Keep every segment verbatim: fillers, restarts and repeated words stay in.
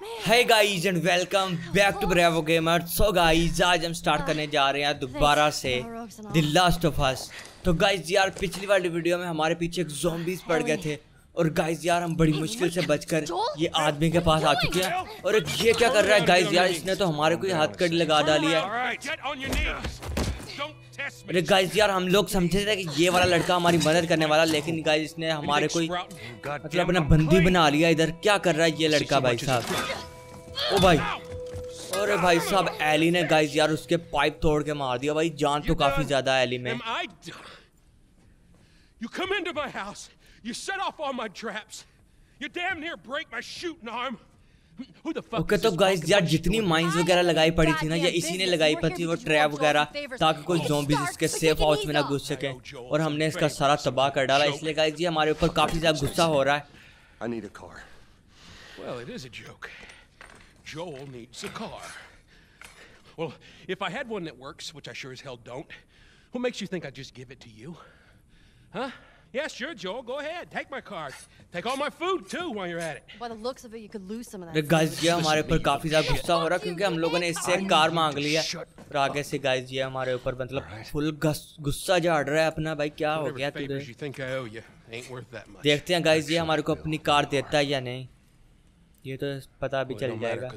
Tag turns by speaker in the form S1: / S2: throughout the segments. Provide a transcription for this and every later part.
S1: Hey guys and welcome back to Bravo Gamer। So guys आज हम start करने जा रहे हैं दोबारा से The Last of Us। तो गाइज यार पिछली वाली वीडियो में हमारे पीछे एक ज़ॉम्बीज़ पड़ गए थे और गाइज यार हम बड़ी मुश्किल से बचकर ये आदमी के पास आ चुके हैं। और ये क्या कर रहा है गाइज यार, इसने तो हमारे को हाथ कड़ी लगा डाली है। अरे गाइज यार हम लोग समझे थे कि ये वाला लड़का हमारी मदद करने वाला, लेकिन गाइज इसने हमारे कोई मतलब अपना बंदी बना लिया। इधर क्या कर रहा है ये लड़का भाई साहब। ओ भाई, अरे भाई साहब एली ने गाइज यार उसके पाइप तोड़ के मार दिया। भाई जान तो काफी ज्यादा एली में।
S2: You come into my house, you set off all my traps, you damn near break my shooting arm. Who the fuck?
S1: Okay तो गाइस यार जितनी माइंस वगैरह लगाई पड़ी थी ना, ये इसी ने लगाई पड़ी थी वो ट्रैप वगैरह, ताकि कोई ज़ॉम्बीज़ इसके सेफ हाउस में ना घुस सके। और हमने इसका सारा तबाह कर डाला, इसलिए गाइस ये हमारे ऊपर काफी ज्यादा गुस्सा हो रहा है।
S2: I need a car. Well, it is a joke. Joel needs a car. Well, if I had one that works, which I sure as hell don't, what makes you think I'd just give it to you? Huh? Yeah, sure, Joel. Go ahead. Take my car. Take all my food too while you're at it.
S3: By the looks of it, you could lose some of that.
S1: Guys ये हमारे ऊपर काफी ज्यादा गुस्सा हो रहा है क्योंकि हम लोगों ने इससे एक कार मांग ली है। और आगे से गाइस ये हमारे ऊपर मतलब फुल गुस्सा झाड़ रहा है अपना। भाई क्या हो गया तुझे? देखते हैं गाइस ये हमारे को अपनी कार देता है या नहीं, ये तो पता भी चल जाएगा।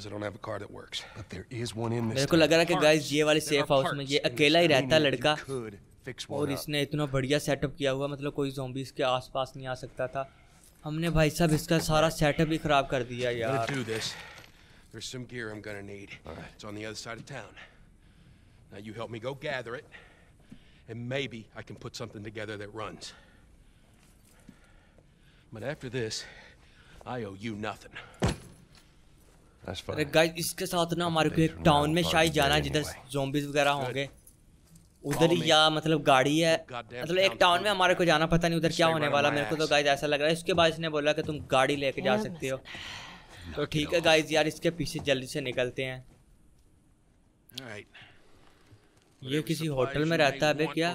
S1: मेरे को लग रहा है कि गाइस ये वाले सेफ हाउस में ये अकेला ही रहता है लड़का, और इसने इतना बढ़िया सेटअप किया हुआ, मतलब कोई ज़ॉम्बी इसके आसपास नहीं आ सकता था। हमने भाई साहब इसका सारा सेटअप ही खराब कर दिया यार।
S2: There's some gear I'm gonna need. It's on the other side of town. Now you help me go gather it, and maybe I can put something together that runs. But after this, I owe you nothing.
S1: अरे guys इसके साथ ना हमारे को एक town में शायद जाना है जिधर ज़ॉम्बीज़ वगैरह होंगे। उधर या मतलब गाड़ी है, मतलब एक टाउन में हमारे को जाना, पता नहीं उधर क्या होने वाला। मेरे को तो गाइस ऐसा लग रहा है। इसके बाद इसने बोला कि तुम गाड़ी लेके जा सकते हो। तो ठीक है गाइस यार इसके पीछे जल्दी से निकलते हैं। ये किसी होटल में रहता है बे क्या?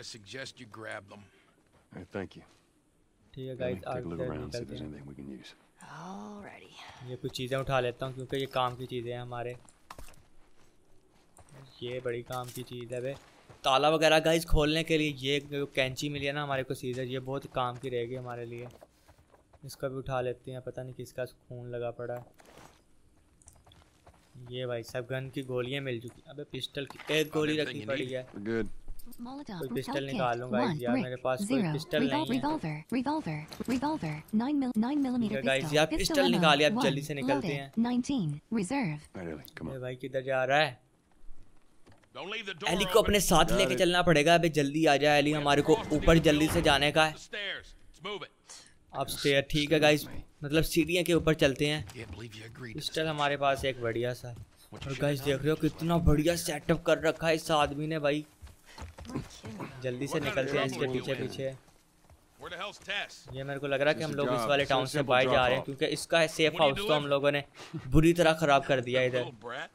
S1: ठीक है गाइस आगे निकलते हैं। ये कुछ चीज़ें उठा लेता हूँ क्योंकि ये काम की चीज़ें हैं हमारे। ये बड़ी काम की चीज़ है बे, ताला वगैरह गाइस खोलने के लिए। ये कैंची मिली है ना हमारे को सीजर, ये बहुत काम की रहेगी हमारे लिए। इसका भी उठा लेते हैं, पता नहीं किसका खून लगा पड़ा है। ये भाई सब गन की गोलियां मिल चुकी। अबे पिस्टल की एक गोली रखी पड़ी है। कोई पिस्टल निकालूंगा यार, मेरे पास कोई पिस्टल नहीं है। गाइस यार पिस्टल निकालिए, अब जल्दी से निकलते हैं। भाई किधर जा रहा है? एली को अपने साथ लेके चलना पड़ेगा। अबे जल्दी आ जाए एली, हमारे को ऊपर जल्दी से जाने का है। अब स्टेयर ठीक है गाइस, मतलब सीढ़ियों के ऊपर चलते हैं। पिस्टल हमारे पास एक बढ़िया सा। और गाइस देख रहे हो कितना बढ़िया सेटअप कर रखा है इस आदमी ने भाई। जल्दी से निकलते हैं इसके पीछे पीछे। ये मेरे को लग रहा है कि हम लोग इस वाले टाउन से बाहर जा रहे हैं क्योंकि इसका सेफ हाउस तो हम लोगों ने बुरी तरह खराब कर दिया इधर।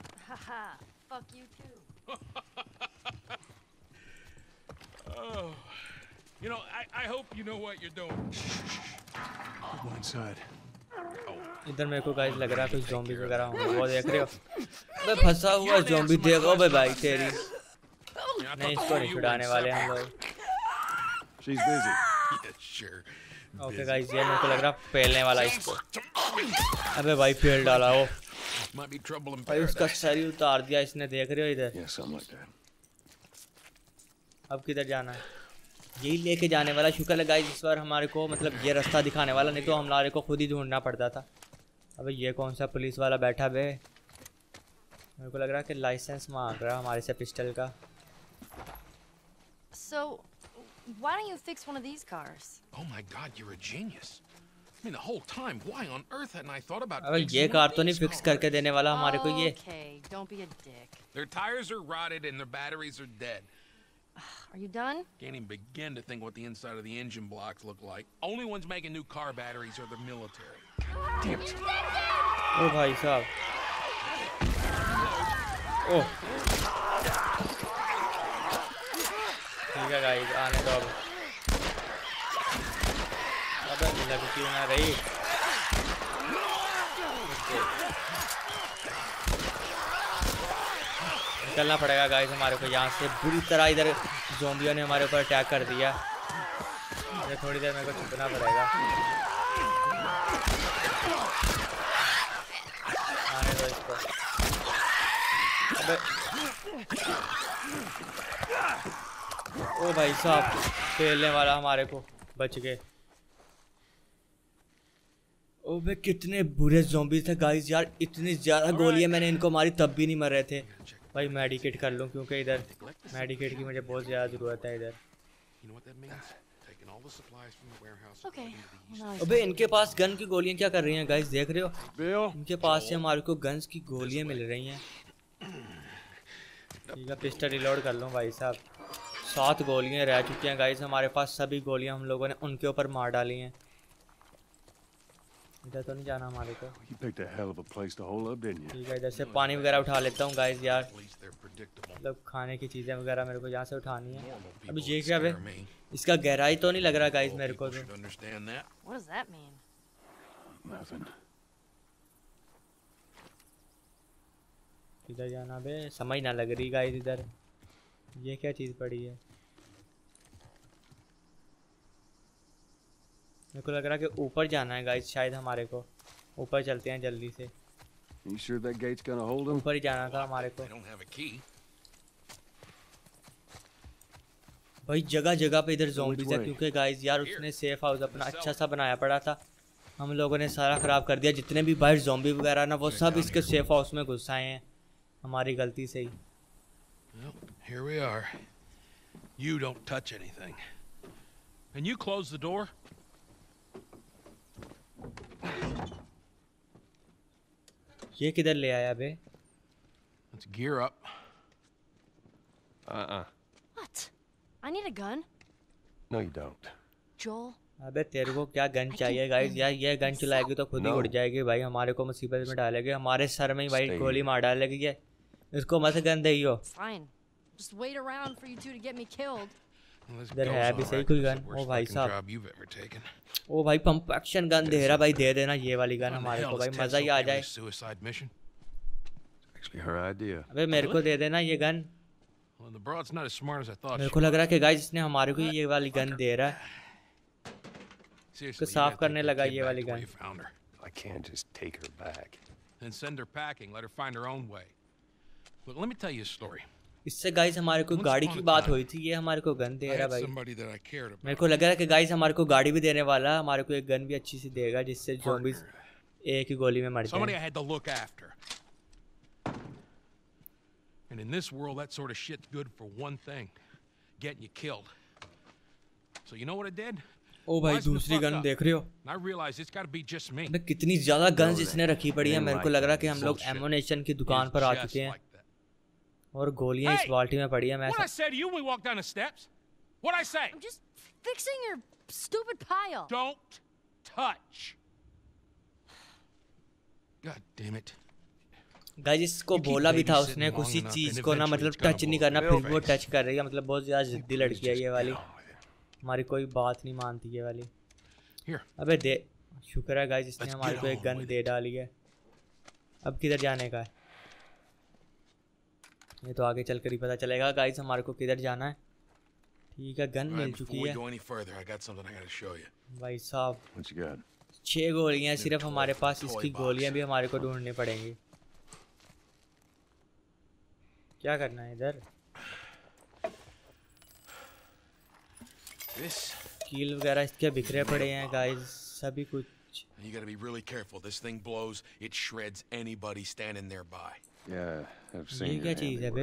S2: Oh, you know, I I hope you know what you're doing. Go inside.
S1: इधर मेरे को गाइस लग रहा है कुछ ज़ॉम्बी वगैरह होंगे। वो देख रहे हो? अबे फंसा हुआ ज़ॉम्बी देखो बे भाई तेरी। नहीं इसको नहीं छुड़ाने वाले हम लोग।
S2: She's busy. Yeah, sure.
S1: Okay guys ये मेरे को लग रहा है फैलने वाला इसको। अबे भाई फेल डाला वो। भाई उसका सर ही उतार दिया इसने, देख रहे हो इधर। अब किधर जाना है? यही लेके जाने वाला। शुक्र है गाइस इस बार हमारे को मतलब ये रास्ता दिखाने वाला, नहीं तो हमारे को खुद ही ढूंढना पड़ता था। अबे ये कौन सा पुलिस वाला बैठा बे? मेरे को लग रहा है कि लाइसेंस मांग रहा है हमारे से पिस्टल का।
S3: So, why don't you fix one of these cars?
S2: Oh my God, you're a genius. I mean, the whole time, why on earth hadn't I thought about?
S1: अबे ये कार तो नहीं फिक्स करके देने वाला हमारे को ये।
S3: Okay, don't be a dick.
S2: Their tires are rotted and their batteries are dead.
S3: Are you done?
S2: Can't even begin to think what the inside of the engine blocks look like. Only ones making new car batteries are the military. Damn it.
S1: ओ भाई साहब। ओ ठीक है guys आने दो अब। अबे लगती ना रही। निकलना पड़ेगा गाइस हमारे को यहाँ से। बुरी तरह इधर ज़ोंबियों ने हमारे ऊपर अटैक कर दिया। ये थोड़ी देर मेरे को छुपना पड़ेगा। आने दो इसको। अबे ओ भाई साहब, खेलने वाला हमारे को बच गए। ओ भाई कितने बुरे ज़ॉम्बी थे गाइस यार, इतनी ज़्यादा गोलियां मैंने इनको मारी तब भी नहीं मर रहे थे। भाई मेडिकेट कर लूँ क्योंकि इधर मेडिकेट की मुझे बहुत ज़्यादा ज़रूरत है इधर। अबे इनके पास गन की गोलियां क्या कर रही हैं गाइस, देख रहे हो? इनके पास से हमारे को गन्स की गोलियां मिल रही हैं। ठीक है, पिस्टल रिलोड कर लूँ भाई साहब। सात गोलियां रह चुकी हैं गाइस हमारे पास, सभी गोलियां हम लोगों ने उनके ऊपर मार डाली हैं। इधर तो नहीं जाना हमारे को। ठीक है, इधर से पानी वगैरह उठा लेता हूँ गाइस यार, मतलब खाने की चीज़ें वगैरह मेरे को यहाँ से उठानी है। अभी ये क्या है, इसका गहराई तो नहीं लग रहा गाइस मेरे को तो। इधर जाना बे, समझ ना लग रही गाइस इधर। ये क्या चीज़ पड़ी है? मेरे को लग रहा है कि ऊपर जाना है गाइस शायद हमारे को। ऊपर चलते हैं जल्दी से। ऊपर ही जाना था हमारे को। भाई जगह जगह पे इधर ज़ॉम्बीज़ है क्योंकि गाइस यार उसने सेफ हाउस अपना अच्छा सा बनाया पड़ा था, हम लोगों ने सारा ख़राब कर दिया। जितने भी बाहर ज़ॉम्बी वगैरह ना वो सब इसके सेफ हाउस में घुस आए हैं, हमारी गलती से ही।
S2: Well, here we are. You don't touch anything. And you close the door.
S1: ये किधर ले आया बे?
S2: Let's gear up.
S3: Uh-uh. What? I need a gun.
S4: No, you don't.
S3: Joel.
S1: अबे तेरे को क्या गन चाहिए गाइस यार? ये गन चलाएगी तो खुद ही उड़ जाएगी भाई, हमारे को मुसीबत में डालेगी, हमारे सर में ही भाई गोली मार डालेगी ये। इसको मत गन दइयो।
S3: Fine. Just wait around for you two to get me killed.
S1: इधर है भी सही कोई गन? ओ भाई साहब, ओ भाई पंप एक्शन गन दे रहा भाई, दे देना ये वाली गन हमारे को भाई, मजा ही आ जाए। अबे मेरे को दे देना ये गन। मेरे को लग रहा है कि गाइस इसने हमारे को ये वाली गन दे रहा है, इसको साफ करने लगा ये वाली gun.
S4: I can't just take her back.
S2: Then send her packing. Let her find her own way. Look, let me tell you a story.
S1: इससे गाइस हमारे को गाड़ी की बात हुई थी, ये हमारे को गन दे रहा भाई। मेरे को लग रहा है कि गाइस हमारे को गाड़ी भी देने वाला है, हमारे को एक गन भी अच्छी सी देगा जिससे ज़ॉम्बीज़ एक ही गोली में मर जाए।
S2: Somebody I had to look after. And in this world, that sort of shit's good for one thing: getting you killed. So you know what I did?
S1: ओ भाई दूसरी गन देख रहे हो?
S2: I realized it's got to be just me.
S1: कितनी ज़्यादा guns इसने रखी पड़ी है। मेरे को लग रहा है कि हम लोग एमोनेशन की दुकान पर आ चुके हैं और गोलियां इस बाल्टी में पड़ी है। मैं
S2: What I said to you when we walked down the steps? What I say?
S3: I'm just fixing your stupid pile.
S2: Don't touch. God damn it.
S1: Guys इसको बोला भी था उसने किसी चीज को ना मतलब टच नहीं करना, फिर वो टच कर रही है। मतलब बहुत ज्यादा जिद्दी लड़की है ये वाली, हमारी कोई बात नहीं मानती ये वाली। अबे दे, शुक्र है गाइस इसने हमारे को एक गन दे डाली है। अब किधर जाने का है ये तो आगे चलकर ही पता चलेगा गाइस हमारे को किधर जाना है। ठीक है, गन मिल चुकी है भाई साहब। छह गोलियां सिर्फ हमारे पास, इसकी गोलियां भी हमारे को ढूंढनी पड़ेंगी। क्या करना है इधर? कील वगैरह इसके बिखरे पड़े हैं गाइस, सभी कुछ।
S2: You gotta be really careful. This thing blows, it shreds anybody standing nearby.
S4: Yeah, I've seen.
S1: ये क्या चीज है बे?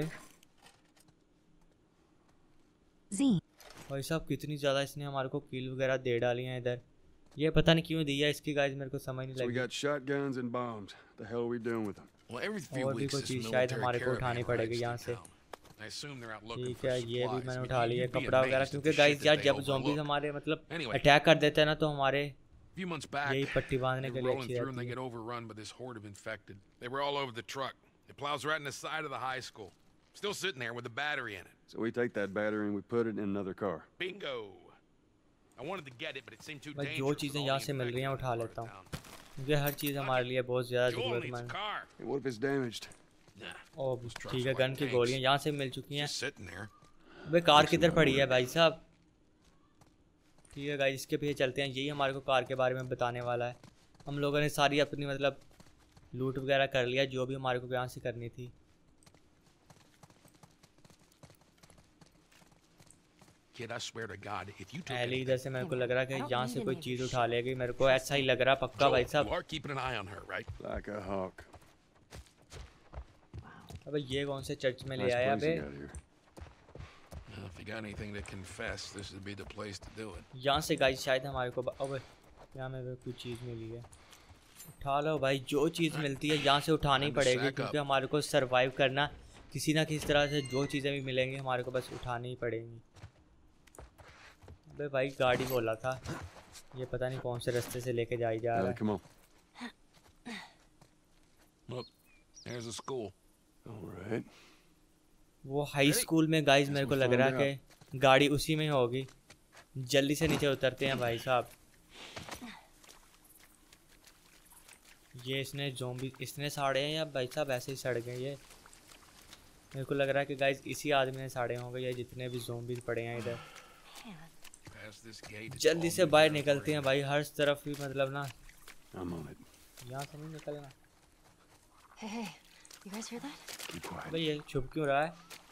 S3: Z.
S1: भाई साहब कितनी ज्यादा इसने हमारे को कील वगैरह दे डाली हैं इधर। ये पता नहीं क्यों दिया इसकी गाइस, मेरे को समझ नहीं लगी।
S4: So we got shotguns and bombs. The hell are we doing with them?
S2: Well, every few
S1: और भी
S2: weeks
S1: कोई
S2: this
S1: चीज शायद हमारे को
S2: military
S1: उठानी
S2: caravan
S1: पड़ेगी
S2: arrives
S1: यहाँ
S2: in
S1: से।
S2: town. I assume they're out looking
S1: ठीक
S2: for
S1: है, ये भी
S2: supplies.
S1: मैंने
S2: I
S1: उठा
S2: mean,
S1: लिया
S2: you'd be
S1: कपड़ा वगैरह,
S2: amazed at
S1: क्योंकि
S2: the
S1: गाइस
S2: shit
S1: यार
S2: that
S1: जब
S2: they
S1: ज़ॉम्बीज़
S2: overlook.
S1: हमारे मतलब
S2: Anyway.
S1: अटैक कर देते हैं ना तो हमारे
S2: A few months back,
S1: यही पट्टी बांधने
S2: they
S1: के
S2: were
S1: लिए
S2: rolling
S1: अच्छी
S2: through and they
S1: रहती
S2: get
S1: है।
S2: overrun by this horde of infected. They were all over the truck. It plows right in the side of the high school. Still sitting there with a battery in it.
S4: So we take that battery and we put it in another car.
S2: Bingo.
S1: मैं जो चीज़ें यहाँ से मिल रही हैं उठा लेता हूँ, क्योंकि हर चीज़ हमारे लिए बहुत ज़्यादा ज़रूरतमंद है। ओह ठीक है, गन की गोलियाँ यहाँ से मिल चुकी हैं। अबे कार किधर पड़ी है भाई साहब? ठीक है गाइस, इसके पीछे चलते हैं। यही हमारे को कार के बारे में बताने वाला है। हम लोगों ने सारी अपनी मतलब लूट वगैरह कर लिया जो भी हमारे को यहाँ से करनी थी। एली इधर से मेरे को लग रहा है कि यहाँ से कोई चीज़ उठा लेगी, मेरे को ऐसा ही लग रहा पक्का भाई साहब। अबे ये कौन से चर्च में ले आया अबे? यहाँ से गाइस शायद हमारे को अबे यहाँ में कुछ चीज़ मिली है, उठा लो भाई। जो चीज़ मिलती है यहाँ से उठानी पड़ेगी, क्योंकि हमारे को सरवाइव करना किसी ना किसी तरह से। जो चीज़ें भी मिलेंगी हमारे को बस उठानी ही पड़ेंगी। अबे भाई गाड़ी बोला था, ये पता नहीं कौन से रास्ते से लेके जाई जा रहा है। वो हाई स्कूल में गाइस मेरे को लग रहा है कि गाड़ी उसी में होगी। जल्दी से नीचे उतरते हैं भाई साहब। ये इसने ज़ोंबी इसने साड़े हैं या भाई साहब ऐसे ही सड़ गए? ये मेरे को लग रहा है कि गाइस इसी आदमी ने साड़े होंगे ये जितने भी ज़ोंबी पड़े हैं इधर। जल्दी से बाहर निकलते हैं भाई, हर तरफ ही मतलब ना यहाँ से नहीं निकलना। भाई ये छुप क्यों रहा है?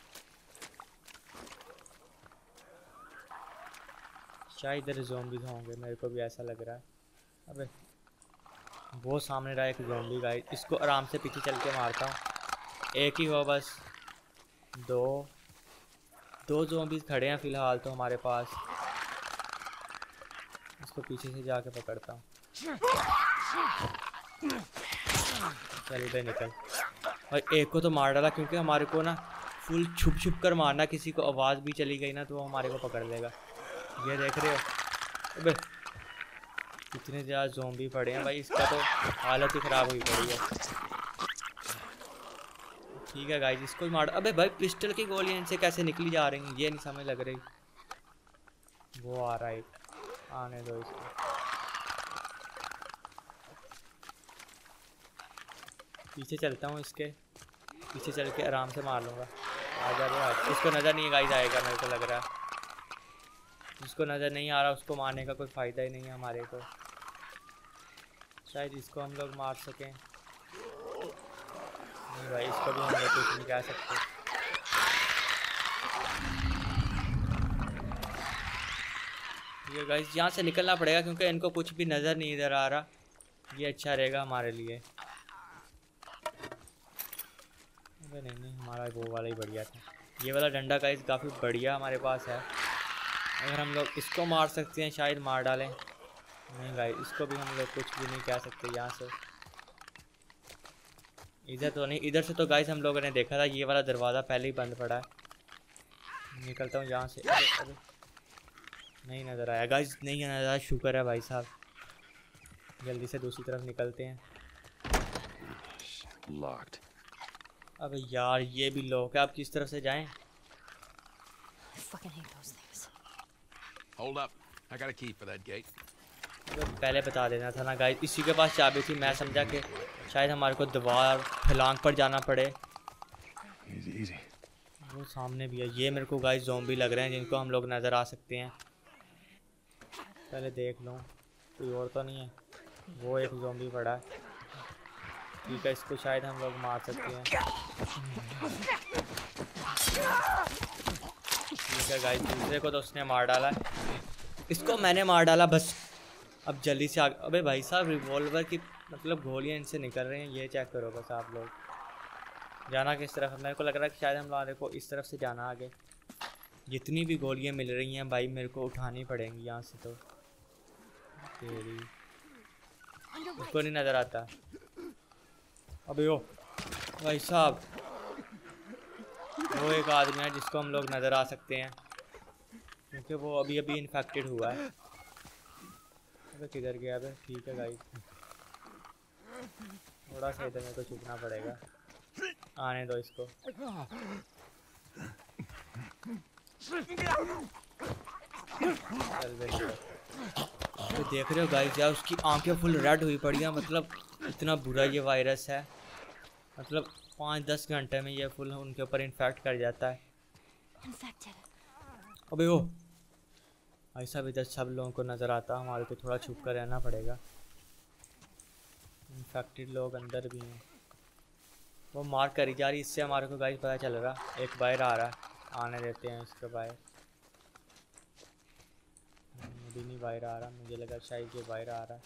S1: शायद इधर ज़ोंबी होंगे, मेरे को भी ऐसा लग रहा है। अबे वो सामने रहा एक ज़ोंबी गाइस, इसको आराम से पीछे चल के मारता हूँ। एक ही हो बस, दो दो ज़ोंबी खड़े हैं फिलहाल तो हमारे पास। इसको पीछे से जाके पकड़ता हूँ। चल इधर निकल। और एक को तो मार डाला, क्योंकि हमारे को ना फुल छुप छुप कर मारना। किसी को आवाज़ भी चली गई ना तो वो हमारे को पकड़ लेगा। ये देख रहे हो? अबे कितने ज़्यादा ज़ोंबी पड़े हैं भाई, इसका तो हालत ही ख़राब हुई पड़ी है। ठीक है गाइस, इसको मार। अबे भाई पिस्टल की गोलियां इनसे कैसे निकली जा रही हैं ये नहीं समझ लग रही। वो आ रहा है, आने दो इसको। पीछे चलता हूँ, इसके पीछे चल के आराम से मार लूँगा। आ जा रहा, इसको नज़र नहीं गाइस आएगा मेरे को लग रहा है। जिसको नज़र नहीं आ रहा उसको मारने का कोई फ़ायदा ही नहीं है हमारे को। शायद इसको हम लोग मार सकें। नहीं भाई, इसको भी हम लोग कुछ नहीं कह सकते। ये गाइस यहाँ से निकलना पड़ेगा, क्योंकि इनको कुछ भी नज़र नहीं इधर आ रहा। ये अच्छा रहेगा हमारे लिए। अबे नहीं नहीं, हमारा वो वाला ही बढ़िया था। ये वाला डंडा गाइस काफ़ी बढ़िया हमारे पास है। अगर हम लोग इसको मार सकते हैं शायद मार डालें। नहीं गाइस, इसको भी हम लोग कुछ भी नहीं कह सकते यहाँ से। इधर तो नहीं, इधर से तो गाइस हम लोगों ने देखा था ये वाला दरवाज़ा पहले ही बंद पड़ा है। निकलता हूँ यहाँ से। अरे अरे नहीं नज़र आया गाइस, नहीं नज़र आया। शुक्र है भाई साहब। जल्दी से दूसरी तरफ निकलते हैं।
S4: Locked.
S1: अबे यार ये भी लॉक है, अब किस तरफ से जाएं?
S2: Hold up. I got a key for that gate.
S1: पहले बता देना था ना गाइस, इसी के पास चाबी थी। मैं समझा कि शायद हमारे को दीवार फलांग पर जाना पड़े।
S4: Easy, easy.
S1: वो सामने भी है। ये मेरे को गाइस ज़ोंबी लग रहे हैं जिनको हम लोग नज़र आ सकते हैं। पहले देख लूँ कोई और तो नहीं है। वो एक ज़ोंबी पड़ा है। ठीक है, इसको शायद हम लोग मार सकते हैं। ठीक है गाइस, दूसरे को तो उसने मार डाला है, इसको मैंने मार डाला बस। अब जल्दी से आगे। अबे भाई साहब रिवॉल्वर की मतलब गोलियां इनसे निकल रही हैं, ये चेक करो बस आप लोग। जाना किस तरफ? मेरे को लग रहा है कि शायद हम लोगों को इस तरफ से जाना आगे। जितनी भी गोलियां मिल रही हैं भाई मेरे को उठानी पड़ेंगी यहाँ से। तो तेरी उसको नहीं नज़र आता। अबे ओ भाई साहब, वो एक आदमी है जिसको हम लोग नज़र आ सकते हैं, क्योंकि वो अभी अभी इन्फेक्टेड हुआ है। अबे किधर गया अबे? ठीक है गाइस, थोड़ा सा इधर मेरे को छुपना पड़ेगा। आने दो इसको। तो देख रहे हो गाइस यार, उसकी आंखें फुल रेड हुई पड़ी हैं, मतलब इतना बुरा ये वायरस है, मतलब पाँच दस घंटे में ये फुल उनके ऊपर इन्फेक्ट कर जाता है। अबे ओ ऐसा भी इधर सब लोगों को नज़र आता, हमारे को थोड़ा छुप कर रहना पड़ेगा। इन्फेक्टेड लोग अंदर भी हैं, वो मार करी जा रही, इससे हमारे को गाइस पता चल रहा एक बाहर आ रहा है, आने देते हैं इसके बाहर। अभी नहीं बाहर आ रहा, मुझे लगा शायद ये बाहर आ रहा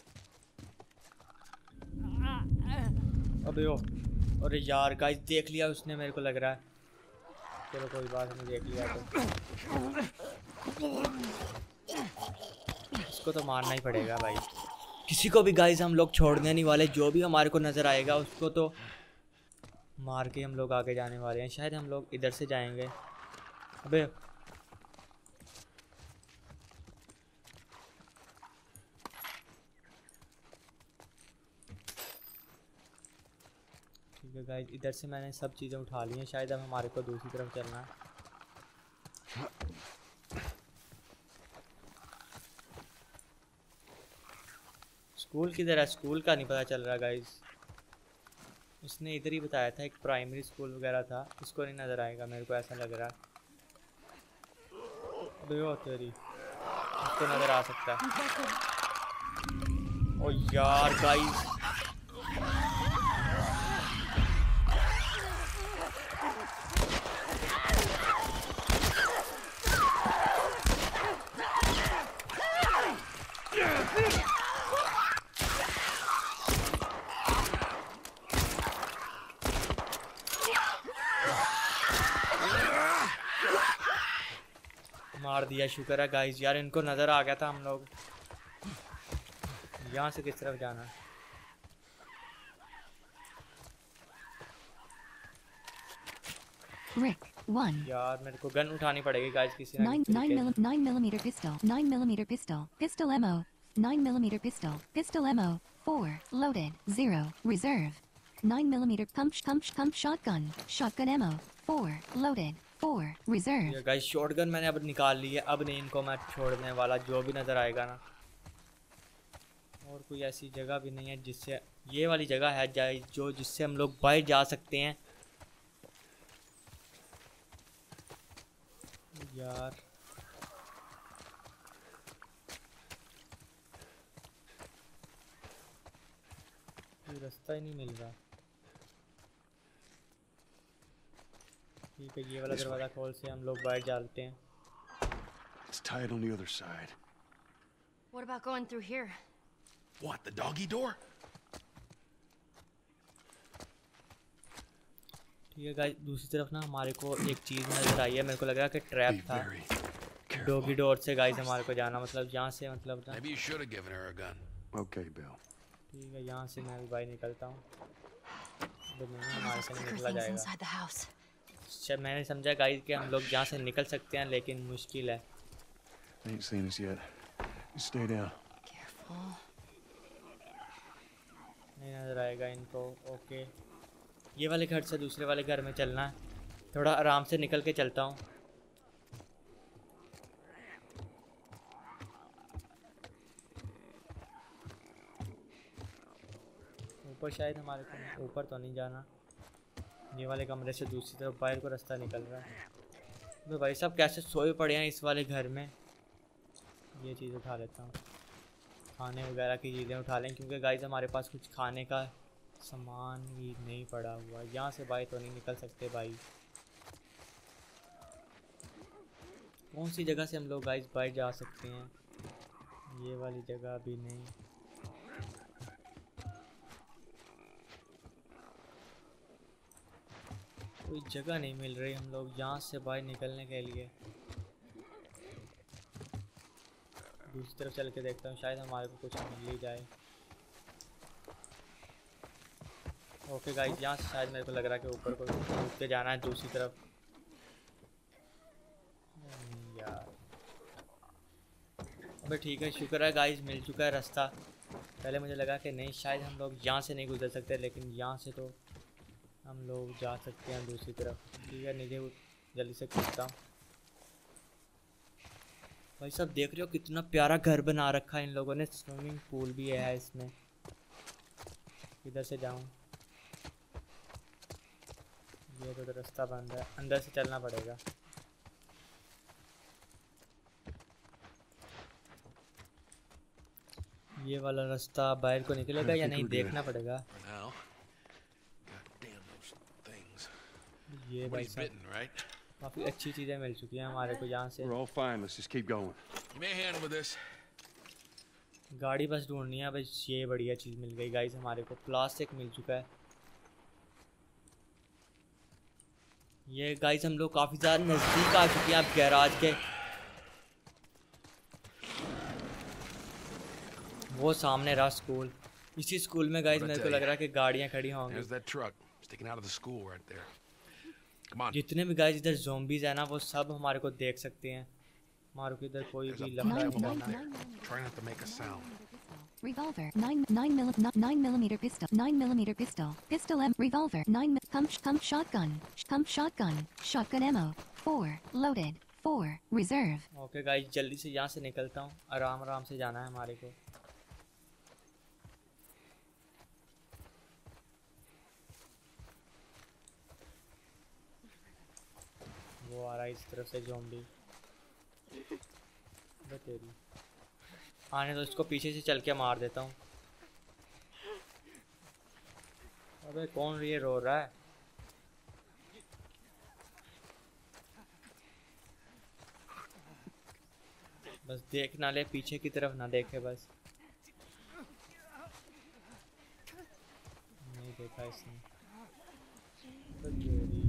S1: है। अबे ओ अरे यार गाइस देख लिया उसने, मेरे को लग रहा है। चलो कोई बात नहीं, देख लिया तो इसको तो मारना ही पड़ेगा भाई। किसी को भी गाइस हम लोग छोड़ने नहीं वाले, जो भी हमारे को नज़र आएगा उसको तो मार के हम लोग आगे जाने वाले हैं। शायद हम लोग इधर से जाएंगे। अबे ठीक है गाइस, इधर से मैंने सब चीज़ें उठा ली हैं, शायद अब हमारे को दूसरी तरफ चलना है। स्कूल किधर है? स्कूल का नहीं पता चल रहा गाइस। उसने इधर ही बताया था, एक प्राइमरी स्कूल वगैरह था, इसको नहीं नज़र आएगा मेरे को ऐसा लग रहा है। अबे ओ तेरी, इसको नज़र आ सकता है। ओ यार गाइस मार दिया, शुक्र है गाइस यार, इनको नज़र आ गया था। हम लोग यहाँ से किस तरफ जाना है?
S5: Rick, one.
S1: यार मेरे को गन उठानी पड़ेगी गाइस किसी ना
S5: Nine
S1: किसी
S5: nine
S1: तरीके
S5: milli nine millimeter pistol. Nine millimeter pistol. Pistol ammo. Nine millimeter pistol. Pistol ammo. Four. Loaded. Zero. Reserve. Nine millimeter pump pump pump shotgun. Shotgun ammo. Four. Loaded. Four. Reserve.
S1: ये guys shotgun मैंने अब निकाल ली है, अब नहीं इनको मैं छोड़ने वाला, जो भी नज़र आएगा ना। और कोई ऐसी जगह भी नहीं है जिससे, ये वाली जगह है जाए जो जिससे हम लोग बाहर जा सकते हैं। यार कोई रास्ता ही नहीं मिल रहा। ठीक है, ये वाला दरवाजा खोल से हम लोग बाहर जाते हैं।
S4: It's tied on the other side.
S3: What about going through here?
S2: What, the doggy door?
S1: ठीक है गाइस, दूसरी तरफ ना हमारे को एक चीज़ नज़र आई है, मेरे को लग रहा है कि ट्रैप था। डॉगी डोर से गाइस हमारे को जाना, मतलब यहाँ से, मतलब ना।
S2: Maybe you should have given her a gun.
S4: Okay, Bill.
S1: ठीक है, यहाँ से मैं भी बाहर निकलता हूँ। हमारे से नहीं निकला जाएगा। अच्छा, मैंने समझा गाइस कि हम लोग यहाँ से निकल सकते हैं, लेकिन मुश्किल है।
S4: They ain't seen us yet. You stay down.
S3: Careful.
S1: नहीं नज़र आएगा इनको। ओके, ये वाले घर से दूसरे वाले घर में चलना है, थोड़ा आराम से निकल के चलता हूँ। ऊपर शायद हमारे को, ऊपर तो नहीं जाना। ये वाले कमरे से दूसरी तरफ बाहर को रास्ता निकल रहा है। तो भाई साहब कैसे सोए पड़े हैं इस वाले घर में। ये चीज़ उठा लेता हूँ, खाने वगैरह की चीज़ें उठा लें, क्योंकि गाइस हमारे पास कुछ खाने का सामान भी नहीं पड़ा हुआ। यहाँ से बाहर तो नहीं निकल सकते भाई। कौन सी जगह से हम लोग गाइस बाहर जा सकते हैं? ये वाली जगह भी नहीं। कोई जगह नहीं मिल रही हम लोग यहाँ से बाहर निकलने के लिए। दूसरी तरफ चल के देखता हूँ, शायद हमारे को कुछ मिल ही जाए। ओके गाइस, यहाँ से शायद मेरे को लग रहा है कि ऊपर को उठ के जाना है दूसरी तरफ। यार अबे ठीक है, शुक्र है गाइस मिल चुका है रास्ता। पहले मुझे लगा कि नहीं, शायद हम लोग यहाँ से नहीं गुजर सकते, लेकिन यहाँ से तो हम लोग जा सकते हैं दूसरी तरफ। ठीक है, नीचे जल्दी से खींचता हूँ। भाई साहब देख रहे हो कितना प्यारा घर बना रखा है इन लोगों ने, स्विमिंग पूल भी है इसमें। इधर से जाऊं, ये तो रास्ता बंद है, अंदर से चलना पड़ेगा। ये वाला रास्ता बाहर को निकलेगा या नहीं देखना पड़ेगा। ये भाई साहब काफी अच्छी चीजें मिल चुकी हैं हमारे को यहाँ से। गाड़ी बस ढूंढनी है, बस ये बढ़िया चीज मिल गई गाइस हमारे को, प्लास्टिक मिल चुका है। ये गाइस हम लोग काफी ज्यादा नजदीक आ चुके हैं अब गैराज के। वो सामने रहा स्कूल, इसी स्कूल में गाइस मेरे को लग रहा है कि गाड़ियां खड़ी होंगी। जितने भी गाइस इधर ज़ॉम्बीज़ है ना वो सब हमारे को देख सकते हैं। हमारे को इधर कोई भी लफड़ा
S5: revolver nine nine mil nine millimeter pistol nine millimeter pistol pistol M revolver nine come come shotgun come shotgun shotgun ammo four loaded four reserve।
S1: Okay guys जल्दी से यहाँ से निकलता हूँ, आराम आराम से जाना है हमारे को। वो आ रहा है इस तरफ से ज़ॉम्बी, तेरी आने तो इसको पीछे से चल के मार देता हूँ। अबे कौन ये रो रहा है? बस देख ना ले, पीछे की तरफ ना देखे बस। नहीं देखा इसने तो तेरी।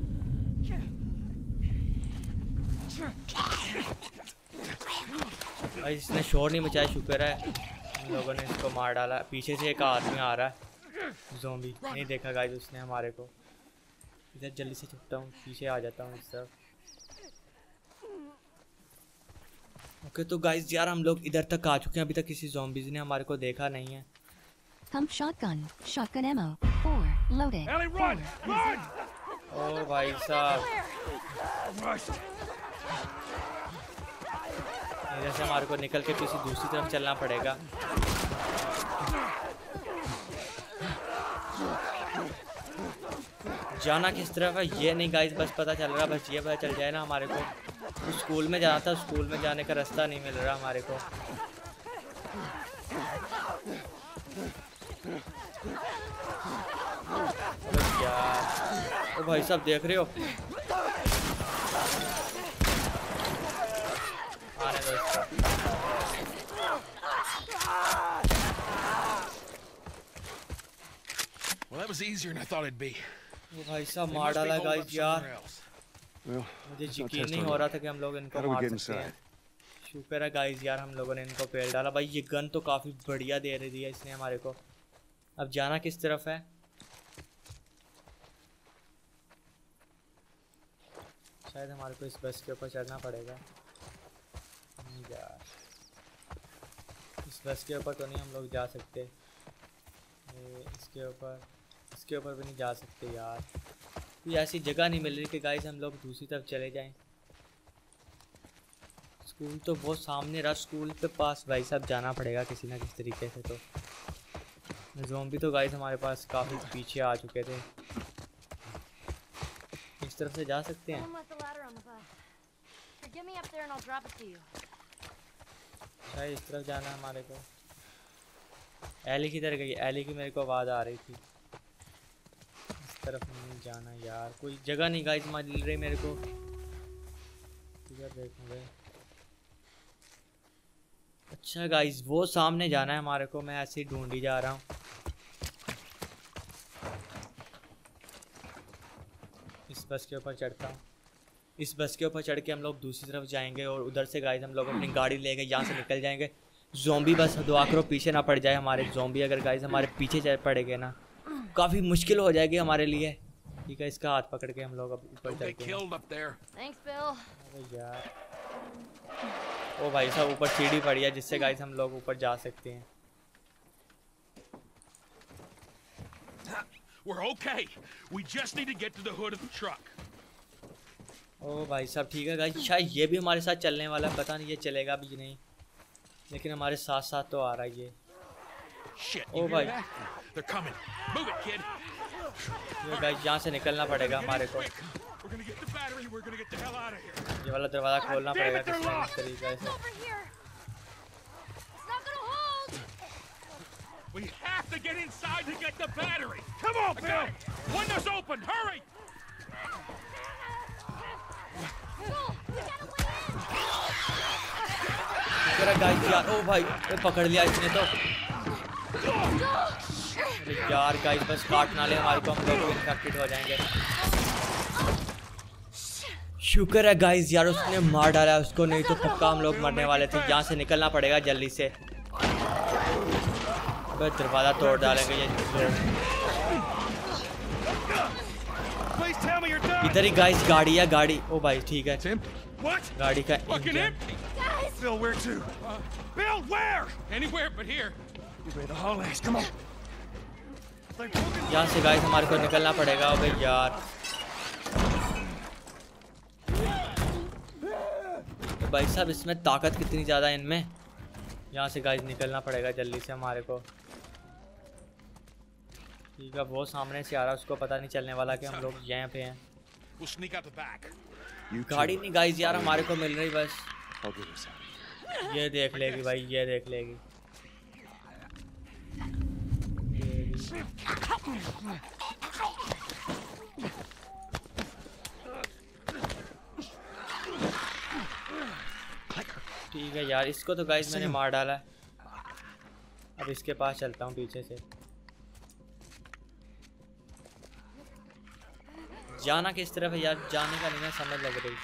S1: भाई इसने शोर नहीं मचाया, शुक्र है हम लोगों ने इसको मार डाला। पीछे से एक आदमी आ रहा है ज़ॉम्बी, नहीं देखा गाइस उसने हमारे को। इधर जल्दी से छुपता हूँ, पीछे आ जाता हूँ इस तरफ। ओके तो गाइस यार हम लोग इधर तक आ चुके हैं, अभी तक किसी ज़ॉम्बीज़ ने हमारे को देखा नहीं है।
S5: Come shotgun, shotgun ammo, four loaded.
S2: Ellie, run, run!
S1: ओ भाई साहब, इधर से हमारे को निकल के किसी दूसरी तरफ चलना पड़ेगा। जाना किस तरफ है ये नहीं गाइस बस पता चल रहा, बस ये पता चल जाए ना हमारे को। तो स्कूल में जाना था, स्कूल में जाने का रास्ता नहीं मिल रहा हमारे को। यार ओ भाई साहब देख रहे हो, आने दो इसको।
S2: Well, that was easier than I thought it'd be.
S1: वो भाई साहब मार डाला गाइस यार, मुझे यकीन नहीं हो रहा था कि हम लोग इनको मार सकते हैं। शुक्र है गाइस यार हम लोगों ने इनको पेल डाला। भाई ये गन तो काफ़ी बढ़िया दे रही है इसने हमारे को। अब जाना किस तरफ है? शायद हमारे को इस बस के ऊपर चढ़ना पड़ेगा। नहीं यार, इस बस के ऊपर तो नहीं हम लोग जा सकते। ये इसके ऊपर इसके ऊपर भी नहीं जा सकते यार, कोई ऐसी जगह नहीं मिल रही कि गाइस हम लोग दूसरी तरफ चले जाएं। स्कूल तो बहुत सामने रहा, स्कूल के पास भाई साहब जाना पड़ेगा किसी ना किसी तरीके से। तो ज़ॉम्बी तो गाइस हमारे पास काफ़ी पीछे आ चुके थे। इस तरफ से जा सकते हैं। शायद इस तरफ जाना है हमारे को। एली किधर गई? एली की मेरे को आवाज़ आ रही थी। इस तरफ नहीं जाना यार, कोई जगह नहीं गाइस मिल रही मेरे को। इधर देखूंगे। अच्छा गाइस वो सामने जाना है हमारे को, मैं ऐसे ही ढूंढी जा रहा हूँ। इस बस के ऊपर चढ़ता हूँ, इस बस के ऊपर चढ़ के हम लोग दूसरी तरफ जाएंगे और उधर से गाइस हम लोग अपनी गाड़ी लेके यहाँ से निकल जाएंगे। ज़ॉम्बी बस दुआ करो पीछे ना पड़ जाए हमारे। ज़ॉम्बी अगर गाइस हमारे पीछे पड़ेंगे ना काफ़ी मुश्किल हो जाएगी हमारे लिए। ठीक है इसका हाथ पकड़ के हम लोग अब ऊपर चलते हैं। अरे यार ओ भाई साहब ऊपर सीढ़ी पड़ी है जिससे गाइस हम लोग ऊपर जा सकते हैं।
S2: We're okay. We just need to get to the hood of the truck.
S1: ओ भाई साहब ठीक है गाइस, शायद ये भी हमारे साथ चलने वाला है, पता नहीं ये चलेगा भी नहीं, लेकिन हमारे साथ साथ तो आ रहा है ये। ओ भाई ये गाइस यहाँ से निकलना पड़ेगा हमारे को, ये वाला दरवाजा खोलना पड़ेगा किस तरीके से।
S2: We have to get inside to get the battery. Come on, Bill. Windows open. Hurry.
S1: तेरा गाइस यार, ओ भाई ये पकड़ लिया इसने तो। यार गाइस बस काट ना ले हमारे को, हम लोग इन्फेक्टेड हो जाएंगे। शुक्र है गाइस यार उसने मार डाला उसको, नहीं तो पक्का हम लोग मरने वाले थे। यहाँ से निकलना पड़ेगा जल्दी से, बस दरवाजा तोड़ डालेंगे ये। इधर ही गाइस गाड़ी है, गाड़ी। ओ भाई ठीक है, गाड़ी का engine.
S2: Bill, where to? Uh, Bill, where? Anywhere but here. The whole ass. Come on.
S1: यहाँ से गाइस हमारे को निकलना पड़ेगा। अबे यार तो भाई साहब इसमें ताकत कितनी ज़्यादा है इनमें। यहाँ से गाइस निकलना पड़ेगा जल्दी से हमारे को। ठीक है, वो सामने से आ रहा है, उसको पता नहीं चलने वाला कि हम लोग यहाँ पे हैं। गाड़ी नहीं गाइस यार हमारे को मिल रही, बस ये देख लेगी भाई, ये देख लेगी। ठीक है यार, इसको तो गाइस मैंने मार डाला है। अब इसके पास चलता हूँ पीछे से। जाना किस तरफ है यार, जाने का नहीं ना समझ लग रही।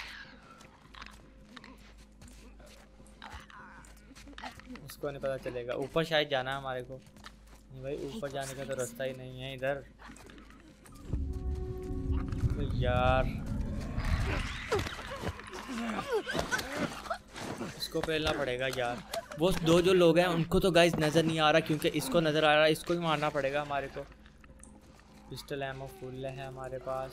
S1: उसको नहीं पता चलेगा। ऊपर शायद जाना है हमारे को। नहीं भाई, ऊपर जाने का तो रास्ता ही नहीं है इधर तो यार। इसको पहलना पड़ेगा यार। वो दो जो लोग हैं उनको तो गाइस नज़र नहीं आ रहा, क्योंकि इसको नज़र आ रहा है। इसको ही मारना पड़ेगा हमारे को। पिस्टल एमो फुल है हमारे पास।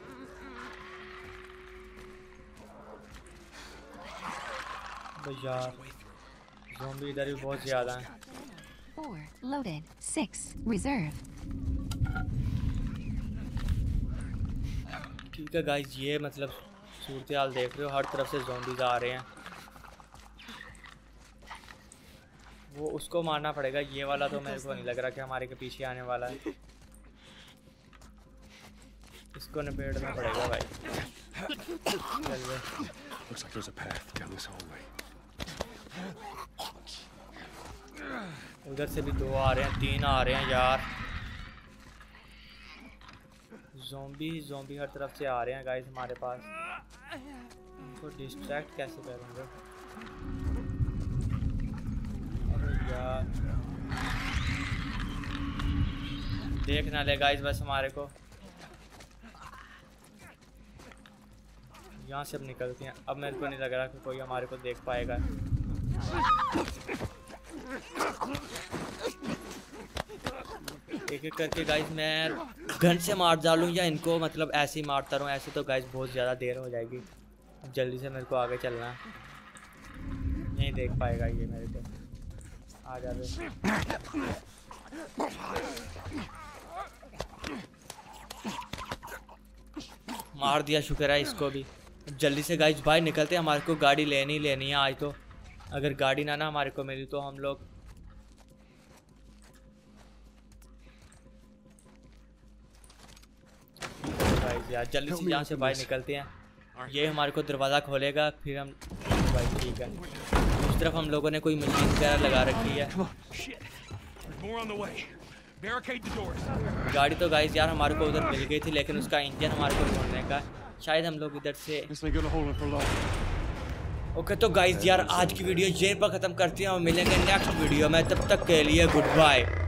S1: तो यार ज़ॉम्बी इधर भी बहुत ज़्यादा हैं।
S5: Four loaded, six reserve.
S1: ठीक है गाइस, ये मतलब सूरत हाल देख रहे हो, हर तरफ से ज़ॉम्बीज़ आ रहे हैं। वो उसको मारना पड़ेगा। ये वाला तो मेरे को नहीं लग रहा कि हमारे के पीछे आने वाला है। इसको निपेटना पड़ेगा भाई।
S4: Looks like there's a path down this hallway.
S1: उधर से भी दो आ रहे हैं, तीन आ रहे हैं यार। ज़ॉम्बी ज़ॉम्बी हर तरफ से आ रहे हैं गाइस हमारे पास। इनको डिस्ट्रैक्ट कैसे करेंगे? अरे यार देख ना ले गाइस बस हमारे को। यहाँ से अब निकलते हैं। अब मेरे को नहीं लग रहा कि कोई हमारे को देख पाएगा। एक एक करके गाइस मैं गन से मार डालूं या इनको मतलब ऐसे ही मारता रहूं, ऐसे तो गाइस बहुत ज़्यादा देर हो जाएगी। अब जल्दी से मेरे को आगे चलना है, नहीं देख पाएगा ये मेरे को। आ जा बे। मार दिया, शुक्र है इसको भी। जल्दी से गाइस बाहर निकलते हैं, हमारे को गाड़ी लेनी लेनी है आज तो। अगर गाड़ी ना ना हमारे को मिली तो हम लोग गाइस यार जल्दी से यहाँ से बाहर निकलते हैं। ये हमारे को दरवाज़ा खोलेगा फिर हम भाई। ठीक है, उस तरफ हम लोगों ने कोई मशीन वगैरह लगा रखी है। गाड़ी तो गाइस यार हमारे को उधर मिल गई थी, लेकिन उसका इंजन हमारे को ढूंढने का। शायद हम लोग इधर से। ओके तो गाइस यार आज की वीडियो यहीं पर ख़त्म करते हैं और मिलेंगे नेक्स्ट वीडियो में। तब तक के लिए गुड बाय।